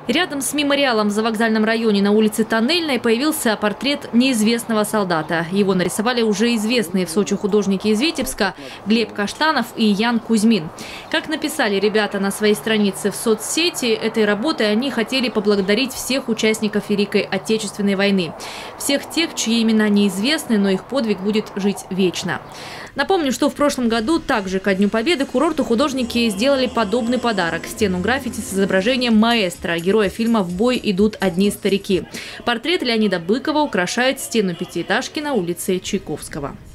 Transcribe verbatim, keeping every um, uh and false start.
Рядом с мемориалом в Завокзальном районе на улице Тоннельной появился портрет неизвестного солдата. Его нарисовали уже известные в Сочи художники из Витебска Глеб Каштанов и Ян Кузьмин. Как написали ребята на своей странице в соцсети, этой работой они хотели поблагодарить всех участников Великой Отечественной войны. Всех тех, чьи имена неизвестны, но их подвиг будет жить вечно. Напомню, что в прошлом году также ко Дню Победы курорту художники сделали подобный подарок – стену граффити с изображением маэстро, героя фильма «В бой идут одни старики». Портрет Леонида Быкова украшает стену пятиэтажки на улице Чайковского.